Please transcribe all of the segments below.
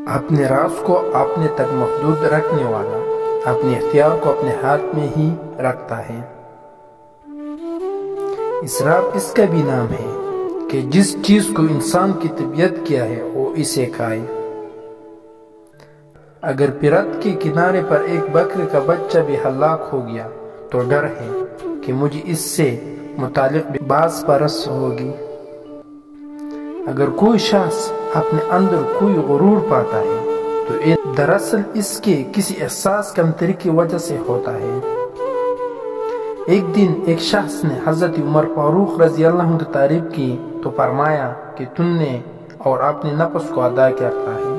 اپنے راز کو اپنے تک محدود رکھنے والا اپنے اختیار کو اپنے ہاتھ میں ہی رکھتا ہے۔ اسراف اس کا بھی نام ہے کہ جس چیز کو انسان کی طبیعت کیا ہے وہ اسے کھائے۔ اگر پرت کے کنارے پر ایک بکرے کا بچہ بھی ہلاک ہو گیا تو ڈر ہے کہ مجھے اس سے متعلق بھی باز پرست ہوگی۔ اگر کوئی شخص اپنے اندر کوئی غرور پاتا ہے تو دراصل اس کے کسی احساس کمتری کی وجہ سے ہوتا ہے۔ ایک دن ایک شخص نے حضرت عمر فاروق رضی اللہ عنہ کی تعریف کی تو فرمایا کہ تم نے اور اپنے نفس کو ادا کرتا ہے۔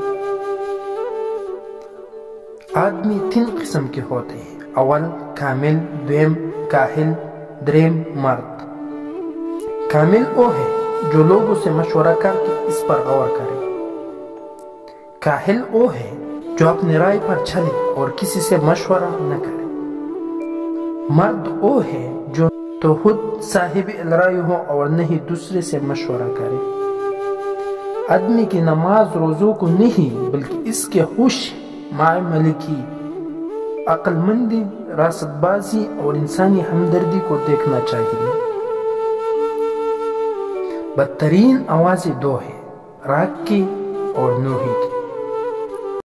آدمی تین قسم کے ہوتے ہیں، اول کامل، دویم کاہل، دریم مرد۔ کامل وہ ہے جو لوگوں سے مشورہ کر کے اس پر غور کرے۔ کاہل وہ ہے جو اپنی رائے پر چلے اور کسی سے مشورہ نہ کرے۔ مرد وہ ہے جو تو خود صاحب رائے ہو اور نہیں دوسرے سے مشورہ کرے۔ آدمی کی نماز روزوں کو نہیں بلکہ اس کے خوش معاملے کی، عقل مندی، راست بازی اور انسانی ہمدردی کو دیکھنا چاہیے۔ بدترین آوازیں دو ہیں، راگ کی اور نوحی کی۔